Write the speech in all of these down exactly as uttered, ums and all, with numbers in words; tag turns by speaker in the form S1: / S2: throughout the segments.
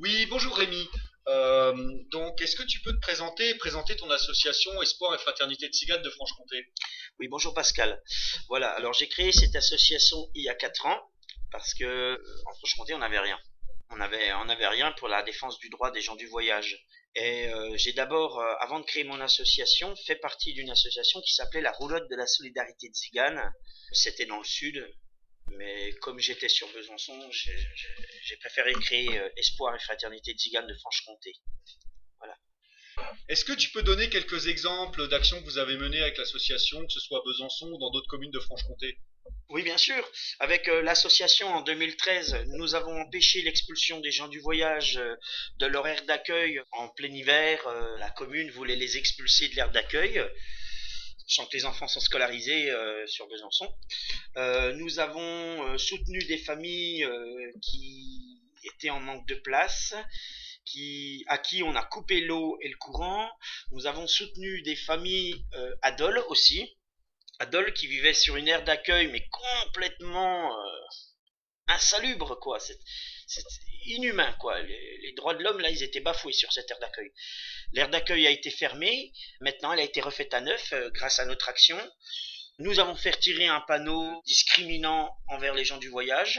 S1: Oui, bonjour Rémi. Euh, donc, est-ce que tu peux te présenter et présenter ton association Espoir et Fraternité de Tziganes de Franche-Comté?
S2: Oui, bonjour Pascal. Voilà, alors j'ai créé cette association il y a quatre ans parce que euh, en Franche-Comté, on n'avait rien. On avait, on n'avait rien pour la défense du droit des gens du voyage. Et euh, j'ai d'abord, euh, avant de créer mon association, fait partie d'une association qui s'appelait la Roulotte de la Solidarité Tzigane. C'était dans le sud, mais comme j'étais sur Besançon, j'ai j'ai préféré créer euh, Espoir et Fraternité Tzigane de Franche-Comté. Voilà.
S1: Est-ce que tu peux donner quelques exemples d'actions que vous avez menées avec l'association, que ce soit à Besançon ou dans d'autres communes de Franche-Comté?
S2: Oui, bien sûr. Avec euh, l'association en deux mille treize, nous avons empêché l'expulsion des gens du voyage euh, de leur aire d'accueil en plein hiver. Euh, la commune voulait les expulser de l'aire d'accueil, sachant que les enfants sont scolarisés euh, sur Besançon. Euh, nous avons euh, soutenu des familles euh, qui étaient en manque de place, qui, à qui on a coupé l'eau et le courant. Nous avons soutenu des familles euh, à Dole aussi, à Dole qui vivaient sur une aire d'accueil mais complètement euh, insalubre, quoi. C'est c'est inhumain, quoi. Les, les droits de l'homme, là, ils étaient bafoués sur cette aire d'accueil. L'aire d'accueil a été fermée. Maintenant, elle a été refaite à neuf euh, grâce à notre action. Nous avons fait retirer un panneau discriminant envers les gens du voyage.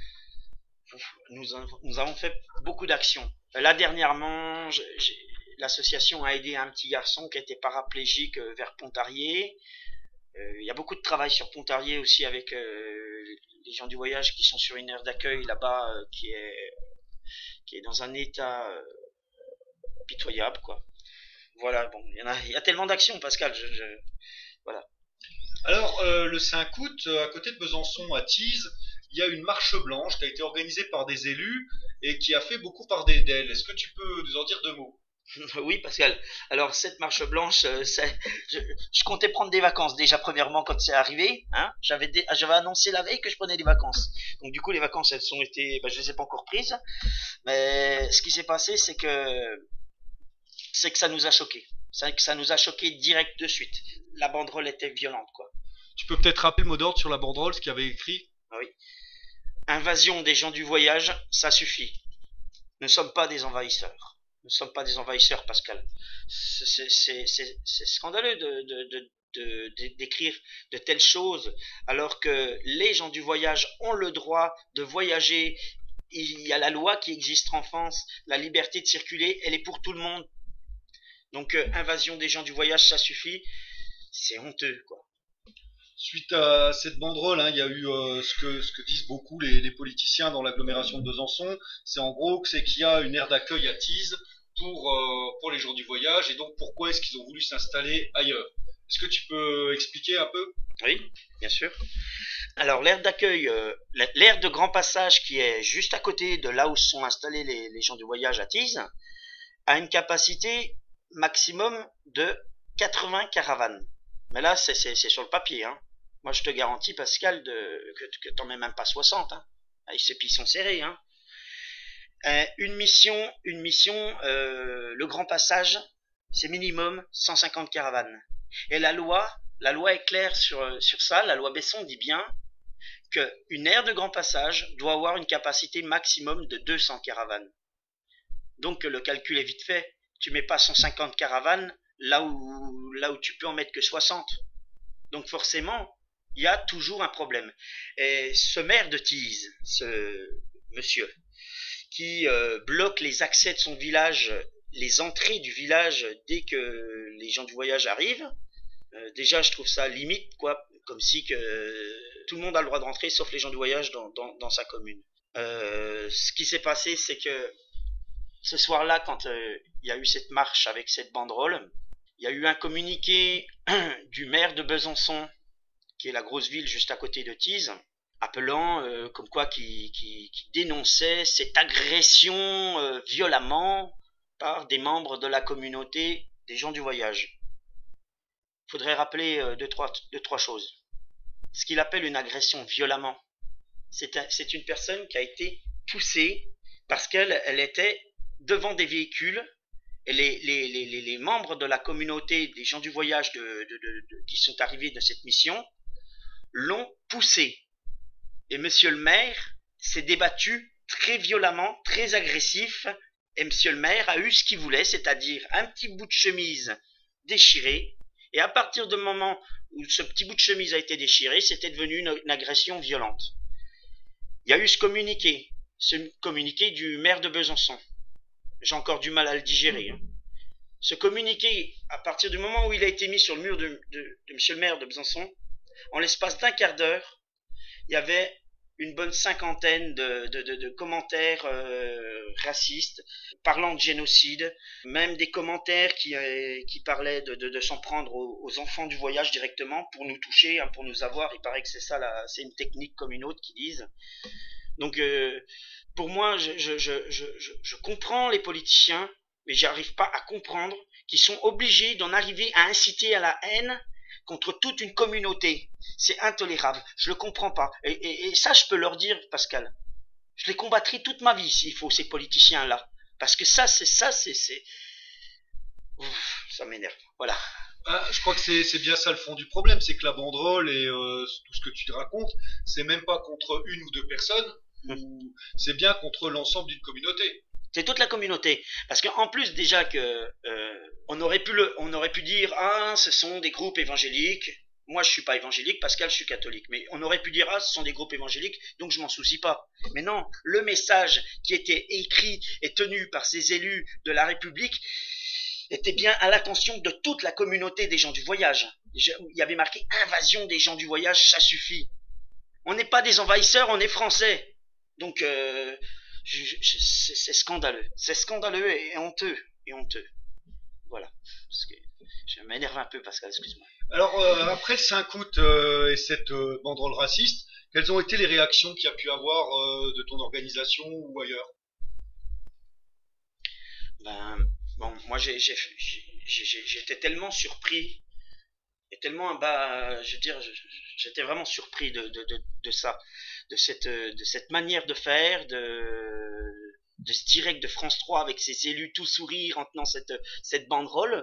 S2: Nous, nous avons fait beaucoup d'actions. Là, dernièrement, l'association a aidé un petit garçon qui était paraplégique euh, vers Pontarlier. Euh, Il y a beaucoup de travail sur Pontarlier aussi avec euh, les gens du voyage qui sont sur une aire d'accueil là-bas euh, qui est qui est dans un état euh, pitoyable, quoi. Voilà, bon, il y en a, il y a tellement d'actions, Pascal. Je, je, voilà.
S1: Alors, euh, le cinq août, euh, à côté de Besançon, à Thise, il y a une marche blanche qui a été organisée par des élus et qui a fait beaucoup parler d'elle. Est-ce que tu peux nous en dire deux mots?
S2: Oui, Pascal. Alors cette marche blanche, euh, je, je, comptais prendre des vacances déjà premièrement quand c'est arrivé. Hein, j'avais j'avais annoncé la veille que je prenais des vacances. Donc du coup les vacances elles sont été, ben, je les ai pas encore prises. Mais ce qui s'est passé c'est que c'est que ça nous a choqué. C'est que ça nous a choqué direct de suite. La banderole était violente, quoi.
S1: Tu peux peut-être rappeler le mot d'ordre sur la banderole, ce qu'il y avait écrit?
S2: Ah oui. Invasion des gens du voyage, ça suffit. Nous ne sommes pas des envahisseurs. Nous ne sommes pas des envahisseurs, Pascal. C'est scandaleux de, de, de, de, d'écrire de telles choses alors que les gens du voyage ont le droit de voyager. Il y a la loi qui existe en France, la liberté de circuler, elle est pour tout le monde. Donc euh, invasion des gens du voyage, ça suffit. C'est honteux, quoi.
S1: Suite à cette banderole, hein, il y a eu euh, ce, que, ce que disent beaucoup les, les politiciens dans l'agglomération de Besançon. C'est en gros que c'est qu'il y a une aire d'accueil à Thise pour, euh, pour les gens du voyage et donc pourquoi est-ce qu'ils ont voulu s'installer ailleurs? Est-ce que tu peux expliquer un peu?
S2: Oui, bien sûr. Alors l'aire d'accueil, euh, l'aire de grand passage qui est juste à côté de là où sont installés les, les gens du voyage à Thise a une capacité maximum de quatre-vingts caravanes. Mais là, c'est sur le papier. Hein. Moi, je te garantis, Pascal, de, que, que t'en mets même pas soixante. Hein. Ces pieds sont serrés. Hein. Euh, une mission, une mission, euh, le grand passage, c'est minimum cent cinquante caravanes. Et la loi, la loi est claire sur, sur ça. La loi Besson dit bien qu'une aire de grand passage doit avoir une capacité maximum de deux cents caravanes. Donc le calcul est vite fait. Tu mets pas cent cinquante caravanes là où, là où tu peux en mettre que soixante. Donc forcément, il y a toujours un problème. Et ce maire de Thise, ce monsieur, qui euh, bloque les accès de son village, les entrées du village dès que les gens du voyage arrivent, euh, déjà je trouve ça limite, quoi, comme si que euh, tout le monde a le droit de rentrer sauf les gens du voyage dans, dans, dans sa commune. Euh, ce qui s'est passé, c'est que ce soir-là, quand euh, il y a eu cette marche avec cette banderole, il y a eu un communiqué du maire de Besançon, qui est la grosse ville juste à côté de Thise, appelant euh, comme quoi qui, qui, qui dénonçait cette agression euh, violemment par des membres de la communauté des gens du voyage. Il faudrait rappeler euh, deux, trois, deux, trois choses. Ce qu'il appelle une agression violemment, c'est un, une personne qui a été poussée parce qu'elle elle était devant des véhicules et les, les, les, les, membres de la communauté des gens du voyage de, de, de, de, qui sont arrivés de cette mission l'ont poussé. Et monsieur le maire s'est débattu très violemment, très agressif, Et monsieur le maire a eu ce qu'il voulait, c'est-à-dire un petit bout de chemise déchiré. Et à partir du moment où ce petit bout de chemise a été déchiré, c'était devenu une, une agression violente. Il y a eu ce communiqué, ce communiqué du maire de Besançon. J'ai encore du mal à le digérer. Hein. Ce communiqué, à partir du moment où il a été mis sur le mur de, de, de monsieur le maire de Besançon, en l'espace d'un quart d'heure, il y avait une bonne cinquantaine de, de, de, de commentaires euh, racistes, parlant de génocide, même des commentaires qui, euh, qui parlaient de, de, de s'en prendre aux, aux enfants du voyage directement pour nous toucher, hein, pour nous avoir. Il paraît que c'est ça, c'est une technique comme une autre qu'ils disent. Donc, euh, pour moi, je, je, je, je, je comprends les politiciens, mais j'arrive pas à comprendre qu'ils sont obligés d'en arriver à inciter à la haine contre toute une communauté. C'est intolérable, je le comprends pas. Et, et, et ça, je peux leur dire, Pascal, je les combattrai toute ma vie s'il faut, ces politiciens-là. Parce que ça, c'est ça, c'est... c'est... Ouf, ça m'énerve, voilà.
S1: Ah, je crois que c'est bien ça le fond du problème, c'est que la banderole et euh, tout ce que tu te racontes, c'est même pas contre une ou deux personnes, mmh. c'est bien contre l'ensemble d'une communauté.
S2: C'est toute la communauté. Parce qu'en plus, déjà que euh, on aurait pu le, on aurait pu dire, ah, ce sont des groupes évangéliques. Moi, je suis pas évangélique, Pascal, je suis catholique. Mais on aurait pu dire, ah, ce sont des groupes évangéliques, donc je m'en soucie pas. Mais non, le message qui était écrit et tenu par ces élus de la République était bien à l'attention de toute la communauté des gens du voyage. Il y avait marqué invasion des gens du voyage, ça suffit. On n'est pas des envahisseurs, on est français. Donc, euh, c'est scandaleux. C'est scandaleux et honteux. Et honteux. Voilà. Parce que je m'énerve un peu, Pascal, excuse-moi.
S1: Alors, euh, après le cinq août euh, et cette euh, banderole raciste, quelles ont été les réactions qu'il y a pu avoir euh, de ton organisation ou ailleurs?
S2: Ben, bon, moi, j'étais tellement surpris et tellement, bah, je veux dire, j'étais vraiment surpris de, de, de, de ça, de cette, de cette manière de faire, de, de ce direct de France trois avec ses élus tout sourire en tenant cette, cette banderole.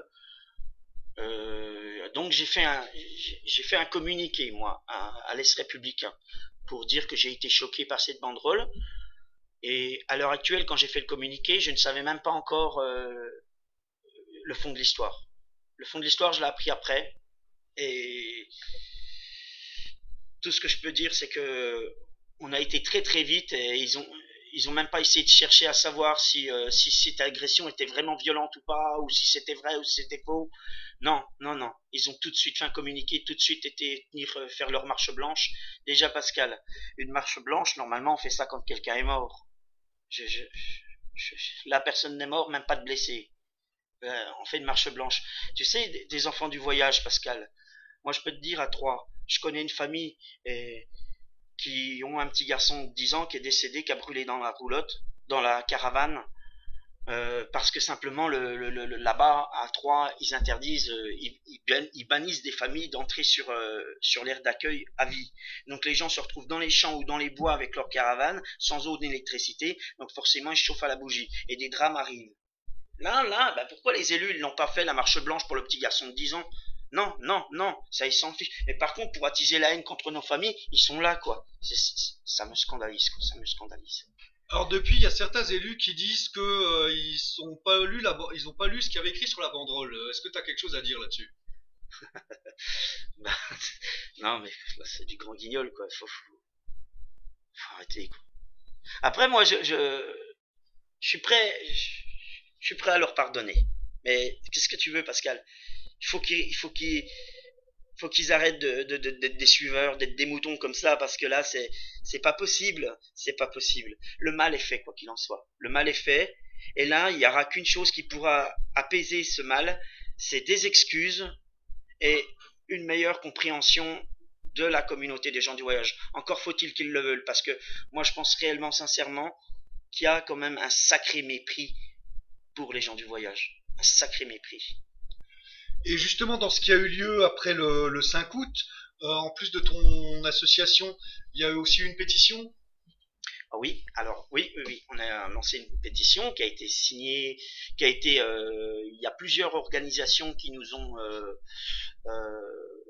S2: Euh, donc j'ai fait un, j'ai fait un communiqué, moi, à, à l'Est républicain, pour dire que j'ai été choqué par cette banderole. Et à l'heure actuelle, quand j'ai fait le communiqué, je ne savais même pas encore euh, le fond de l'histoire. Le fond de l'histoire, je l'ai appris après. Et tout ce que je peux dire, c'est que on a été très très vite et ils ont ils ont même pas essayé de chercher à savoir si euh, si cette agression était vraiment violente ou pas, ou si c'était vrai ou si c'était faux. Non, non, non. Ils ont tout de suite fait un communiqué, tout de suite été venir euh, faire leur marche blanche. Déjà, Pascal, une marche blanche, normalement, on fait ça quand quelqu'un est mort. Je, je, je, la personne n'est morte, même pas de blessé. Euh, on fait une marche blanche. Tu sais, des, des enfants du voyage, Pascal. Moi, je peux te dire à trois, je connais une famille et, qui ont un petit garçon de dix ans qui est décédé, qui a brûlé dans la roulotte, dans la caravane, euh, parce que simplement le, le, le, là-bas, à Troyes, ils interdisent, euh, ils, ils bannissent des familles d'entrer sur, euh, sur l'aire d'accueil à vie. Donc les gens se retrouvent dans les champs ou dans les bois avec leur caravane, sans eau d'électricité, donc forcément ils chauffent à la bougie, et des drames arrivent. Là, là, bah pourquoi les élus n'ont pas fait la marche blanche pour le petit garçon de dix ans? Non, non, non, ça ils s'en fichent. Mais par contre, pour attiser la haine contre nos familles, ils sont là, quoi. C'est, ça me scandalise, quoi. Ça me scandalise.
S1: Alors depuis, il y a certains élus qui disent que euh, ils sont pas lu la, ils ont pas lu ce qu'il y avait écrit sur la banderole. Est-ce que tu as quelque chose à dire là-dessus?
S2: Bah, non, mais c'est du grand guignol, quoi. Faut, faut, faut arrêter, quoi. Après, moi, je, je, je suis prêt, je, je suis prêt à leur pardonner. Mais qu'est-ce que tu veux, Pascal? Il faut qu'ils, il faut qu'ils, faut qu'ils arrêtent de, de, de, d'être des suiveurs, d'être des moutons comme ça, parce que là, c'est, c'est pas possible, c'est pas possible. Le mal est fait, quoi qu'il en soit. Le mal est fait, et là, il y aura qu'une chose qui pourra apaiser ce mal, c'est des excuses et une meilleure compréhension de la communauté des gens du voyage. Encore faut-il qu'ils le veulent, parce que moi, je pense réellement, sincèrement, qu'il y a quand même un sacré mépris pour les gens du voyage. Un sacré mépris.
S1: Et justement, dans ce qui a eu lieu après le, le cinq août, euh, en plus de ton association, il y a eu aussi une pétition?
S2: Ah oui, alors oui, oui, oui, on a lancé une pétition qui a été signée, qui a été, euh, il y a plusieurs organisations qui nous ont euh, euh,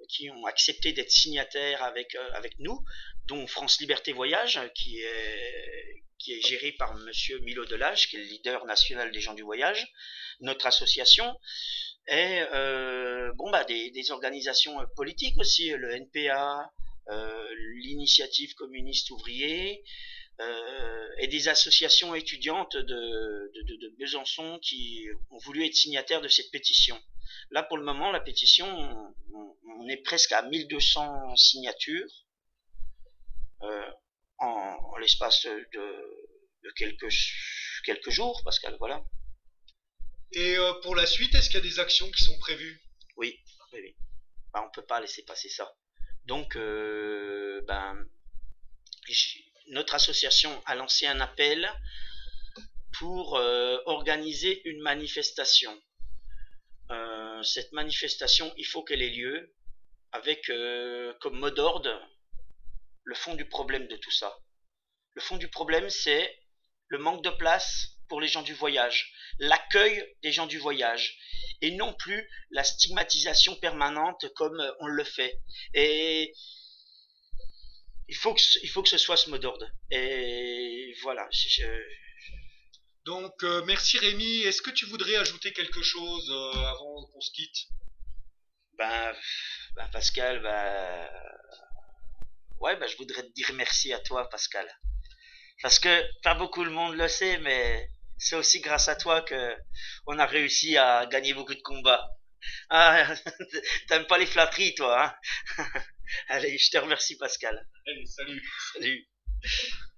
S2: qui ont accepté d'être signataires avec, euh, avec nous, dont France Liberté Voyage, qui est, qui est géré par Monsieur Milo Delage, qui est le leader national des gens du voyage, notre association, et euh, bon, bah, des, des organisations politiques aussi, le N P A, euh, l'initiative communiste ouvrier, euh, et des associations étudiantes de, de, de, de Besançon qui ont voulu être signataires de cette pétition. Là, pour le moment, la pétition, on, on est presque à mille deux cents signatures euh, en, en l'espace de, de quelques, quelques jours, Pascal, voilà.
S1: Et euh, pour la suite, est-ce qu'il y a des actions qui sont prévues?
S2: Oui, oui, oui. Ben, on peut pas laisser passer ça. Donc, euh, ben, notre association a lancé un appel pour euh, organiser une manifestation. Euh, cette manifestation, il faut qu'elle ait lieu avec euh, comme mot d'ordre le fond du problème de tout ça. Le fond du problème, c'est le manque de place pour les gens du voyage, l'accueil des gens du voyage, et non plus la stigmatisation permanente comme on le fait. Et il faut que, il faut que ce soit ce mot d'ordre. Et voilà. Je...
S1: Donc, euh, merci Rémi. Est-ce que tu voudrais ajouter quelque chose euh, avant qu'on se quitte?
S2: Ben, ben Pascal, ben, ouais, ben je voudrais te dire merci à toi, Pascal. Parce que pas beaucoup de monde le sait, mais c'est aussi grâce à toi que on a réussi à gagner beaucoup de combats. Ah, t'aimes pas les flatteries, toi, hein? Allez, je te remercie, Pascal.
S1: Allez, salut.
S2: Salut.